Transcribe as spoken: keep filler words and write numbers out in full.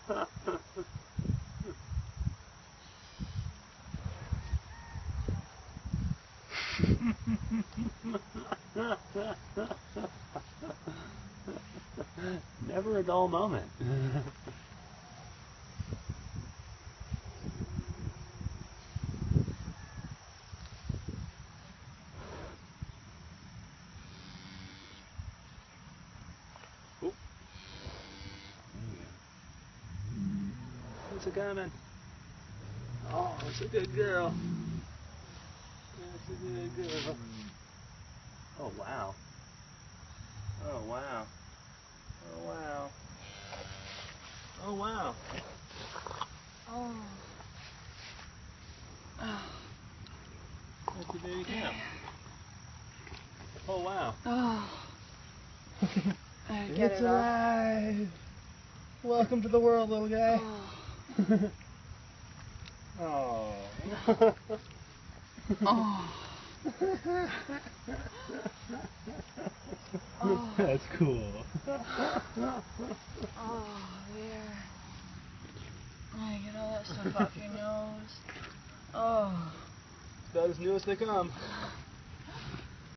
Never a dull moment. Oop. What's it coming? Oh, it's a good girl. That's a good girl. Oh, wow. Oh, wow. Oh, wow. Oh, wow. Oh. Oh. That's a baby cow. Oh, wow. Oh. I get It's it all. alive. Welcome to the world, little guy. Oh. Oh. Oh. Oh. That's cool. Oh, yeah. I get all that stuff off your nose. Oh. It's about as new as they come.